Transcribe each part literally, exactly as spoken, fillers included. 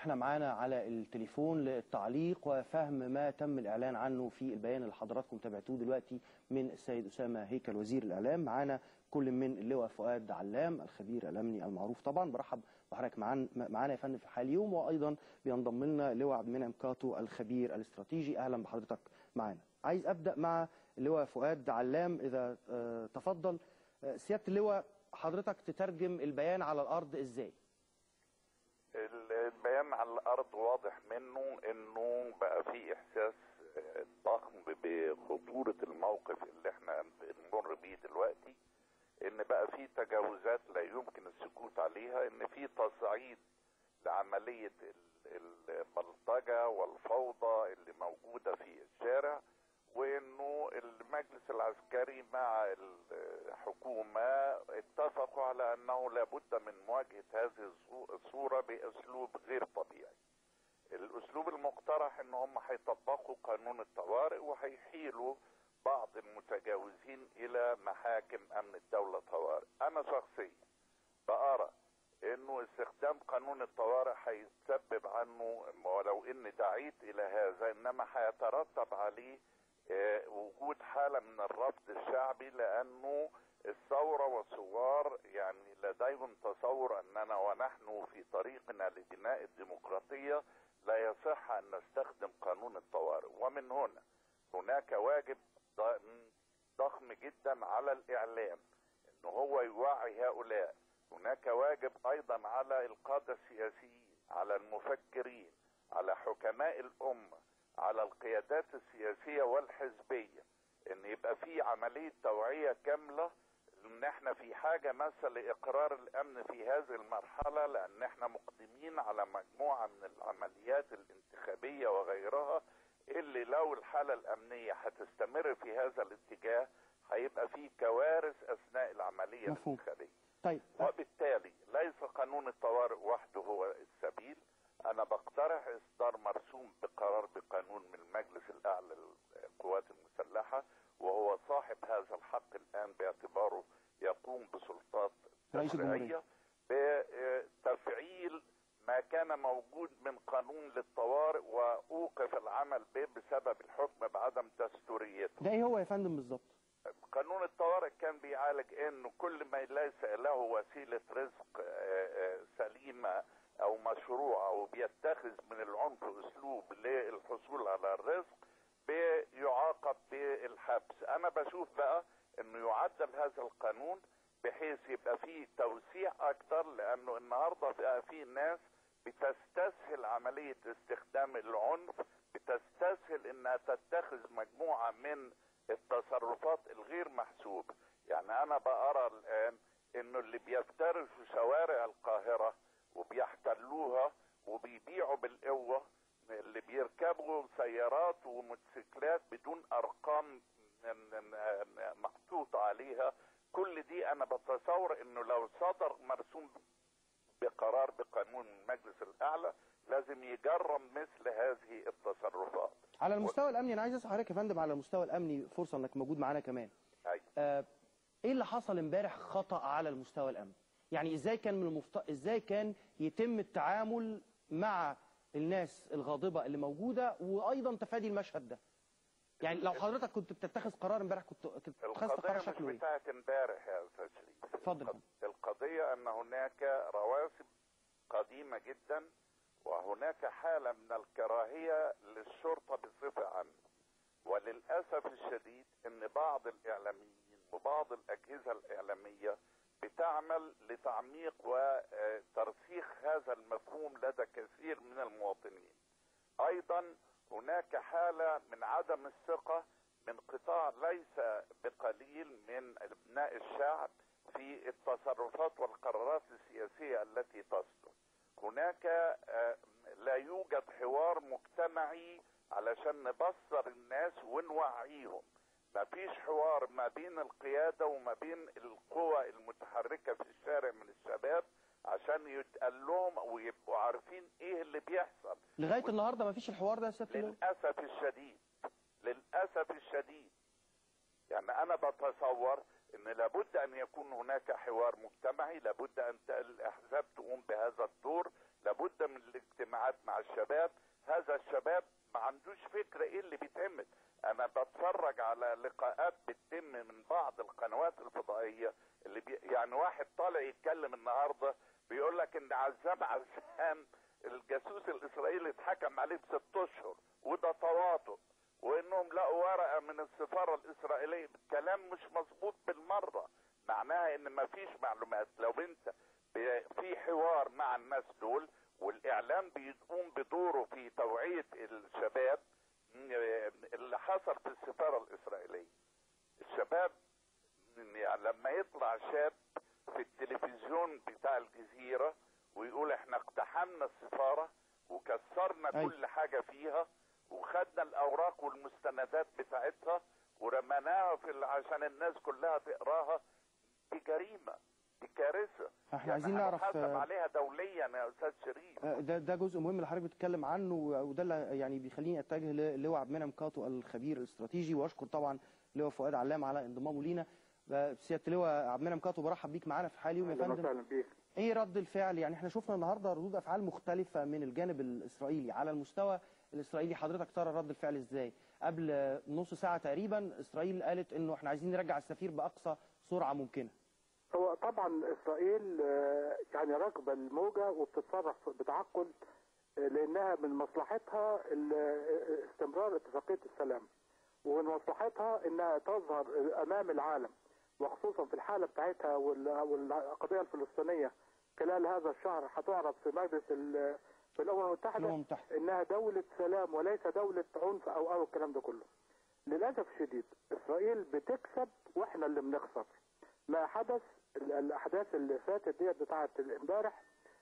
احنا معانا على التليفون للتعليق وفهم ما تم الإعلان عنه في البيان اللي حضراتكم تابعتوه دلوقتي من السيد أسامة هيكل وزير الإعلام. معانا كل من اللواء فؤاد علام الخبير الأمني المعروف طبعا. برحب بحضرتك معانا يا فندم في حال يوم، وأيضا بينضم لنا اللواء عبد المنعم كاتو الخبير الاستراتيجي. أهلا بحضرتك معانا. عايز أبدأ مع اللواء فؤاد علام إذا تفضل. سيادة اللواء، حضرتك تترجم البيان على الأرض إزاي؟ البيان على الارض واضح منه انه بقى في احساس ضخم بخطورة الموقف اللي احنا بنمر بيه دلوقتي، ان بقى في تجاوزات لا يمكن السكوت عليها، ان في تصعيد لعملية البلطجة والفوضى اللي موجودة في الشارع، وانه المجلس العسكري مع الحكومة اتفقوا على انه لابد من مواجهة هذه الصورة باسلوب غير طبيعي. الاسلوب المقترح ان هم هيطبقوا قانون الطوارئ وهيحيلوا بعض المتجاوزين الى محاكم امن الدولة طوارئ. انا شخصيا بأرى انه استخدام قانون الطوارئ هيتسبب عنه، ولو اني دعيت الى هذا، انما هيترتب عليه وجود حالة من الرفض الشعبي، لأنه الثورة والثوار يعني لديهم تصور أننا ونحن في طريقنا لبناء الديمقراطية لا يصح أن نستخدم قانون الطوارئ. ومن هنا هناك واجب ضخم جدا على الإعلام أنه هو يوعي هؤلاء. هناك واجب أيضا على القادة السياسيين، على المفكرين، على حكماء الأمة، على القيادات السياسية والحزبية، ان يبقى في عملية توعية كاملة، ان احنا في حاجة مثلا لإقرار الامن في هذه المرحلة، لان احنا مقدمين على مجموعة من العمليات الانتخابية وغيرها، اللي لو الحالة الامنية هتستمر في هذا الاتجاه هيبقى في كوارث اثناء العملية مفهوم. الانتخابية. طيب. وبالتالي ليس قانون الطوارئ وحده هو السبيل. انا بقترح اصدار مرسوم بقرار بقانون من المجلس الاعلى للقوات المسلحة، وهو صاحب هذا الحق الان باعتباره يقوم بسلطات تشريعية، بتفعيل ما كان موجود من قانون للطوارئ واوقف العمل به بسبب الحكم بعدم دستوريته. ده ايه هو يا فندم بالظبط؟ قانون الطوارئ كان بيعالج انه كل ما ليس له وسيلة رزق سليمة او مشروع او بيتخذ من العنف اسلوب للحصول على الرزق بيعاقب بالحبس. انا بشوف بقى انه يعدل هذا القانون بحيث يبقى فيه توسيع اكتر، لانه النهارده بقى فيه ناس بتستسهل عملية استخدام العنف، بتستسهل انها تتخذ مجموعة من التصرفات الغير محسوبة. يعني انا بقرا الان انه اللي بيفترسوا شوارع القاهرة وبيحتلوها وبيبيعوا بالقوة، اللي بيركبوا سيارات وموتوسيكلات بدون ارقام محطوط عليها، كل دي انا بتصور انه لو صدر مرسوم بقرار بقانون المجلس الاعلى لازم يجرم مثل هذه التصرفات. على المستوى و... الامني انا عايز اسال حضرتك يا فندم، على المستوى الامني فرصه انك موجود معانا كمان. أيوة. آه ايه اللي حصل امبارح خطأ على المستوى الامني؟ يعني ازاي كان من المفت... ازاي كان يتم التعامل مع الناس الغاضبه اللي موجوده، وايضا تفادي المشهد ده؟ يعني لو حضرتك كنت بتتخذ قرار امبارح كنت كنت اتخذت قرار شكله ايه؟ القضيه مش بتاعت امبارح يا استاذ شريف. اتفضل. القضيه ان هناك رواسب قديمه جدا، وهناك حاله من الكراهيه للشرطه بصفه عامه، وللاسف الشديد ان بعض الاعلاميين وبعض الاجهزه الاعلاميه بتعمل لتعميق وترسيخ هذا المفهوم لدى كثير من المواطنين. ايضا هناك حالة من عدم الثقة من قطاع ليس بقليل من ابناء الشعب في التصرفات والقرارات السياسية التي تصدر. هناك لا يوجد حوار مجتمعي علشان نبصر الناس ونوعيهم. ما فيش حوار ما بين القيادة وما بين القوى المتحركة في الشارع من الشباب عشان يتقال لهم ويبقوا عارفين ايه اللي بيحصل. لغاية و... النهاردة ما فيش الحوار ده يا سيادة اللواء؟ للأسف الشديد للأسف الشديد. يعني أنا بتصور ان لابد ان يكون هناك حوار مجتمعي، لابد ان الاحزاب تقوم بهذا الدور، لابد من الاجتماعات مع الشباب. هذا الشباب ما عندوش فكرة ايه اللي بيتعمل. انا بتفرج على لقاءات بتتم من بعض القنوات الفضائية اللي بي يعني واحد طالع يتكلم النهاردة بيقول لك ان عزام عزام الجاسوس الاسرائيلي اتحكم عليه بست اشهر وده تواطؤ، وانهم لقوا ورقة من السفارة الاسرائيلية. كلام مش مظبوط بالمرة، معناها ان مفيش معلومات. لو انت في حوار مع الناس دول والاعلام بيقوم بدوره في توعية الشباب. اللي حصل في السفارة الاسرائيلية، الشباب يعني لما يطلع شاب في التلفزيون بتاع الجزيرة ويقول احنا اقتحمنا السفارة وكسرنا أي. كل حاجة فيها وخدنا الاوراق والمستندات بتاعتها ورمناها في عشان الناس كلها تقراها، دي جريمة، دي كارثة. احنا يعني عايزين نعرف هنحاسب عليها دوليا يا استاذ شريف. ده ده جزء مهم اللي حضرتك بتتكلم عنه، وده اللي يعني بيخليني اتجه للواء عبد المنعم كاتو الخبير الاستراتيجي، واشكر طبعا لواء فؤاد علام على انضمامه لينا. سياده اللواء عبد المنعم كاتو، برحب بيك معانا في حال يوم يا فندم. اهلا بيك. ايه رد الفعل؟ يعني احنا شفنا النهارده ردود افعال مختلفه من الجانب الاسرائيلي. على المستوى الاسرائيلي حضرتك ترى رد الفعل ازاي؟ قبل نص ساعه تقريبا اسرائيل قالت انه احنا عايزين نرجع السفير باقصى سرعه ممكنه. هو طبعا اسرائيل يعني راكبه الموجه وبتتصرف بتعقل، لانها من مصلحتها استمرار اتفاقيه السلام، ومن مصلحتها انها تظهر امام العالم، وخصوصا في الحاله بتاعتها والقضيه الفلسطينيه خلال هذا الشهر هتعرض في مجلس في الامم المتحده انها دوله سلام وليس دوله عنف او او الكلام ده كله. للاسف الشديد اسرائيل بتكسب واحنا اللي بنخسر. ما حدث الاحداث اللي فاتت ديت بتاعه امبارح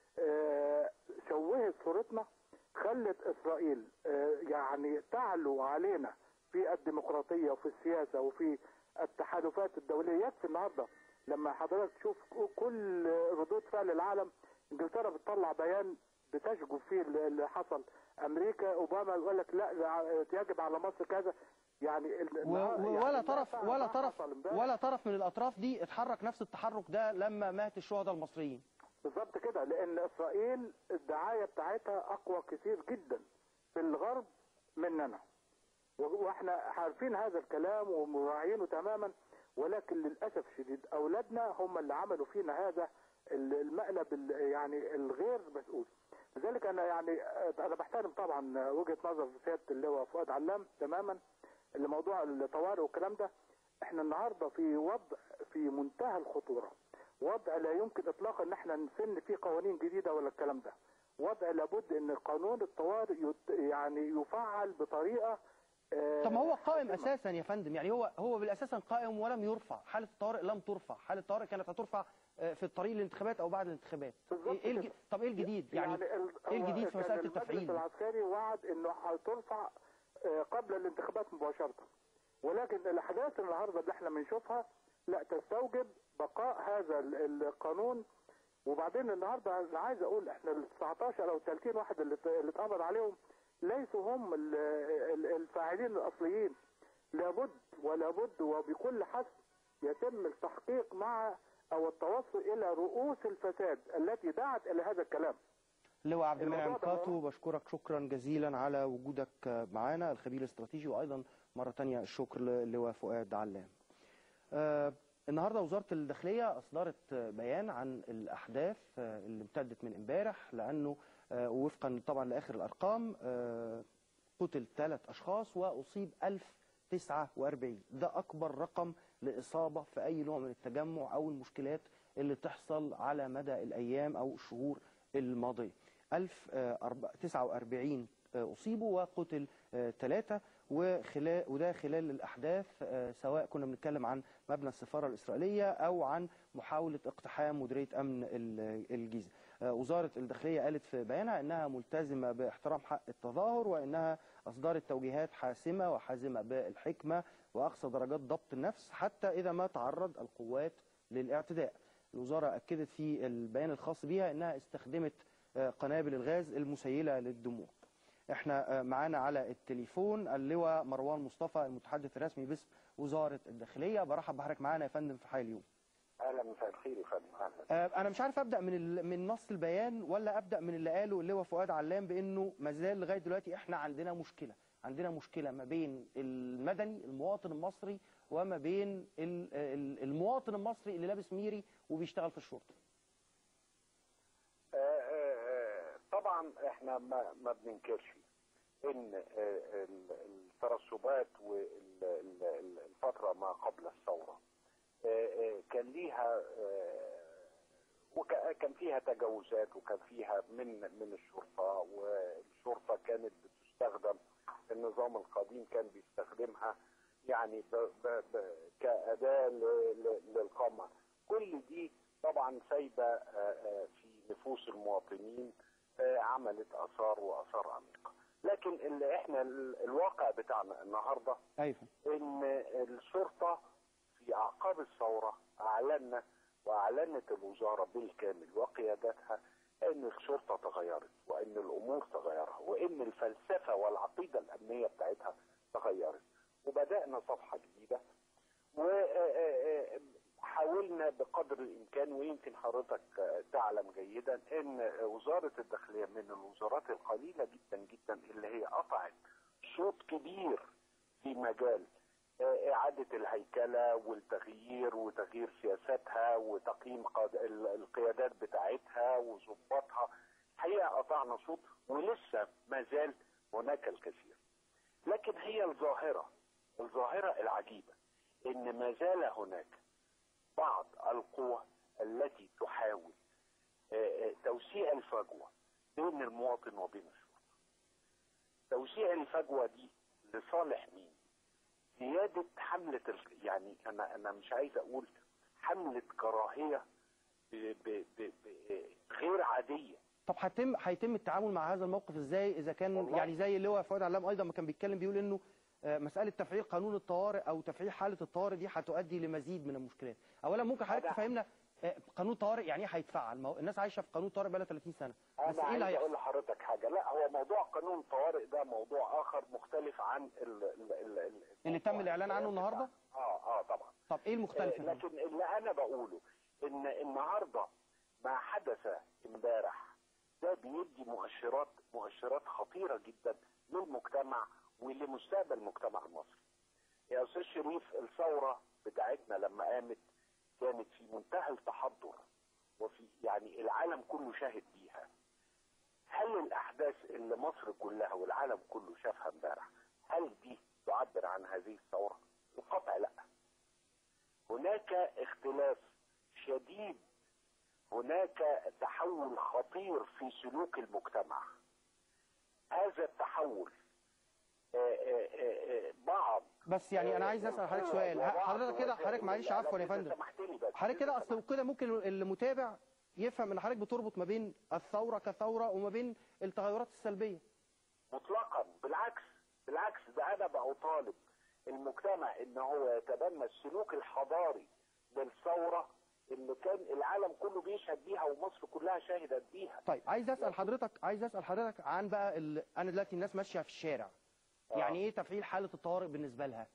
آه شوهت صورتنا، خلت اسرائيل آه يعني تعلو علينا في الديمقراطيه وفي السياسه وفي التحالفات الدوليه. يكفي النهارده لما حضرتك تشوف كل ردود فعل العالم، انجلترا بتطلع بيان بتشجب فيه اللي حصل، امريكا اوباما يقول لك لا يجب على مصر كذا. يعني و... ولا يعني طرف ولا طرف ولا طرف من الاطراف دي اتحرك نفس التحرك ده لما مات الشهداء المصريين. بالظبط كده، لان اسرائيل الدعايه بتاعتها اقوى كتير جدا في الغرب مننا، واحنا عارفين هذا الكلام ومراعينه تماما، ولكن للاسف الشديد اولادنا هم اللي عملوا فينا هذا المقلب يعني الغير مسؤول. لذلك انا يعني انا بحترم طبعا وجهه نظر سياده اللواء فؤاد علام تماما، اللي موضوع الطوارئ والكلام ده. احنا النهارده في وضع في منتهى الخطوره، وضع لا يمكن اطلاقا ان احنا نسن فيه قوانين جديده ولا الكلام ده. وضع لابد ان قانون الطوارئ يعني يفعل بطريقه. طب ما هو قائم اساسا يا فندم، يعني هو هو بالاساس قائم ولم يرفع. حاله الطوارئ لم ترفع، حاله الطوارئ كانت هترفع في الطريق للانتخابات او بعد الانتخابات. ايه الج... طب ايه الجديد؟ يعني, يعني ايه الجديد في مساله التفعيل؟ المجلس العسكري وعد انه هترفع قبل الانتخابات مباشره، ولكن الاحداث النهارده اللي احنا بنشوفها لا تستوجب بقاء هذا القانون. وبعدين النهارده انا عايز اقول احنا ال تسعتاشر او ثلاثين واحد اللي اللي اتقبض عليهم ليسوا هم الفاعلين الاصليين. لابد ولابد وبكل حسب يتم التحقيق مع او التوصل الى رؤوس الفساد التي دعت الى هذا الكلام. لواء عبد المنعم كاتو، بشكرك شكرا جزيلا على وجودك معنا، الخبير الاستراتيجي، وايضا مره ثانيه الشكر للواء فؤاد علام. آه النهارده وزاره الداخليه اصدرت بيان عن الاحداث اللي امتدت من امبارح، لانه آه وفقا طبعا لاخر الارقام آه قتل ثلاث اشخاص واصيب ألف وتسعة وأربعين. ده اكبر رقم لاصابه في اي نوع من التجمع او المشكلات اللي تحصل على مدى الايام او الشهور الماضيه. ألف وتسعة وأربعين اصيبوا وقتل ثلاثه، وخلال وده خلال الاحداث سواء كنا بنتكلم عن مبنى السفاره الاسرائيليه او عن محاوله اقتحام مديريه امن الجيزه. وزاره الداخليه قالت في بيانها انها ملتزمه باحترام حق التظاهر، وانها اصدرت توجيهات حاسمه وحازمه بالحكمه واقصى درجات ضبط النفس حتى اذا ما تعرض القوات للاعتداء. الوزاره اكدت في البيان الخاص بها انها استخدمت قنابل الغاز المسيله للدموع. احنا معانا على التليفون اللواء مروان مصطفى المتحدث الرسمي باسم وزاره الداخليه. برحب بحضرتك معانا يا فندم في حي اليوم. اهلا، مساء الخير يا فندم. اهلا. انا مش عارف ابدا من ال... من نص البيان ولا ابدا من اللي قاله اللواء فؤاد علام، بانه ما زال لغايه دلوقتي احنا عندنا مشكله، عندنا مشكله ما بين المدني المواطن المصري وما بين المواطن المصري اللي لابس ميري وبيشتغل في الشرطه. طبعا احنا ما, ما بننكرش ان الترسبات والفتره ما قبل الثوره كان ليها وكان فيها تجاوزات، وكان فيها من من الشرطه، والشرطه كانت بتستخدم، النظام القديم كان بيستخدمها يعني ب ب ب كأداة للقمع. كل دي طبعا سايبه في نفوس المواطنين، عملت اثار واثار عميقه. لكن اللي احنا الواقع بتاعنا النهارده ايوه ان الشرطه في اعقاب الثوره اعلنا واعلنت الوزاره بالكامل وقيادتها ان الشرطه تغيرت، وان الامور تغيرها، وان الفلسفه والعقيده الامنيه بتاعتها تغيرت، وبدانا صفحه جديده. وحاولنا بقدر الامكان، ويمكن حضرتك تعلم جيدا ان وزاره الداخليه من الوزارات القليله جدا جدا اللي هي قطعت شوط كبير في مجال إعادة الهيكلة والتغيير وتغيير سياساتها وتقييم القيادات بتاعتها وظباطها. الحقيقة قطعنا شوط ولسه ما زال هناك الكثير. لكن هي الظاهرة الظاهرة العجيبة إن ما زال هناك بعض القوى التي تحاول توسيع الفجوة بين المواطن وبين الشرطة. توسيع الفجوة دي لصالح مين؟ زيادة حملة يعني أنا أنا مش عايز أقول حملة كراهية ب ب ب غير عادية. طب هيتم هيتم التعامل مع هذا الموقف ازاي اذا كان والله. يعني زي اللواء فؤاد علام ايضا ما كان بيتكلم بيقول انه مسألة تفعيل قانون الطوارئ او تفعيل حالة الطوارئ دي هتؤدي لمزيد من المشكلات. اولا ممكن حضرتك تفهمنا قانون طوارئ يعني ايه هيتفعل؟ ما هو الناس عايشه في قانون طوارئ بقى ثلاثين سنة. بس انا ايه عايز اقول لحضرتك حاجه. لا، هو موضوع قانون الطوارئ ده موضوع اخر مختلف عن ال ال ال اللي تم الاعلان عنه النهارده. اه اه طبعا. طب ايه المختلف؟ آه لكن اللي انا بقوله ان النهارده ما حدث امبارح ده بيدي مؤشرات مؤشرات خطيره جدا للمجتمع ولمستقبل المجتمع المصري. يا استاذ شريف، الثوره بتاعتنا لما قامت كانت في منتهى التحضر، وفي يعني العالم كله شاهد بيها. هل الاحداث اللي مصر كلها والعالم كله شافها امبارح هل دي تعبر عن هذه الثوره؟ بالقطع لا. هناك اختلاف شديد، هناك تحول خطير في سلوك المجتمع. هذا التحول آآ آآ بعض بس يعني انا عايز اسال حضرتك سؤال. حضرتك كده حضرتك معلش عفوا يا فندم، حضرتك كده اصل كده ممكن المتابع يفهم ان حضرتك بتربط ما بين الثوره كثوره وما بين التغيرات السلبيه. مطلقا، بالعكس بالعكس، ده انا بطالب المجتمع ان هو يتبنى السلوك الحضاري للثوره اللي كان العالم كله بيشهد بيها ومصر كلها شهدت بيها. طيب عايز اسال حضرتك عايز اسال حضرتك عن بقى ال... انا دلوقتي الناس ماشيه في الشارع، آه. يعني ايه تفعيل حاله الطوارئ بالنسبه لها؟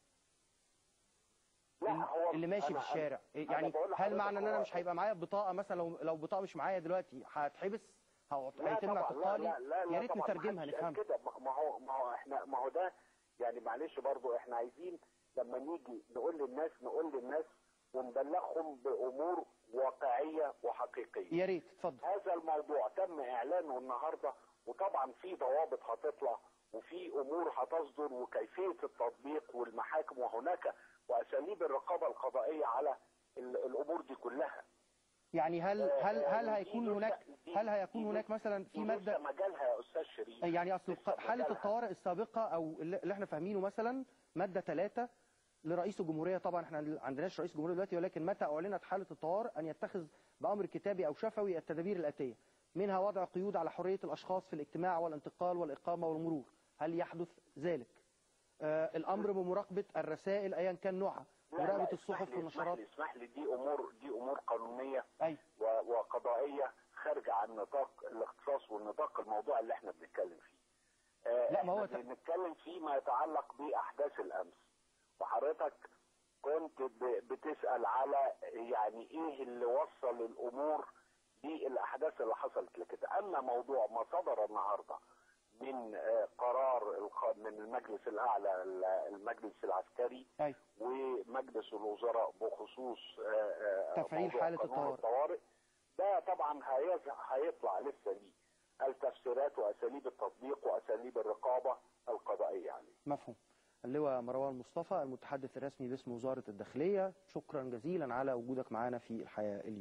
لا هو اللي ماشي في الشارع يعني هل معنى ان انا مش هيبقى معايا بطاقه مثلا، لو لو بطاقه مش معايا دلوقتي هتحبس؟ هيتم اعتقالي؟ يا ريت نترجمها نفهمها كده. ما هو ما هو احنا ما هو ده يعني معلش برضو احنا عايزين لما نيجي نقول للناس نقول للناس ونبلغهم بامور واقعيه وحقيقيه. يا ريت اتفضل. هذا الموضوع تم اعلانه النهارده، وطبعا في ضوابط هتطلع وفي امور هتصدر وكيفيه التطبيق والمحاكم، وهناك واساليب الرقابه القضائيه على الامور دي كلها. يعني هل هل هل هيكون هناك هل هيكون هناك مثلا في ماده مجالها يا استاذ شريف؟ يعني اصل حاله الطوارئ السابقه او اللي احنا فاهمينه مثلا ماده ثلاثة لرئيس الجمهوريه، طبعا احنا ما عندناش رئيس جمهوريه دلوقتي، ولكن متى اعلنت حاله الطوارئ ان يتخذ بامر كتابي او شفوي التدابير الاتيه، منها وضع قيود على حريه الاشخاص في الاجتماع والانتقال والاقامه والمرور. هل يحدث ذلك؟ آه الامر بمراقبه الرسائل ايا كان نوعها، مراقبه الصحف والنشرات. اسمح لي، دي امور دي امور قانونيه أي. وقضائيه خارجه عن نطاق الاختصاص والنطاق الموضوع اللي احنا بنتكلم فيه. آه لا ما هو بنتكلم فيه ما يتعلق باحداث الامس، وحضرتك كنت بتسأل على يعني ايه اللي وصل الامور للاحداث اللي حصلت لكده. اما موضوع ما صدر النهارده من قرار من المجلس الاعلى المجلس العسكري أي. ومجلس الوزراء بخصوص تفعيل حالة الطوارئ، ده طبعا هيطلع لسه ليه التفسيرات واساليب التطبيق واساليب الرقابه القضائيه عليه. مفهوم. اللواء مروان مصطفى المتحدث الرسمي باسم وزارة الداخلية، شكرا جزيلا على وجودك معنا في الحياة اليوم.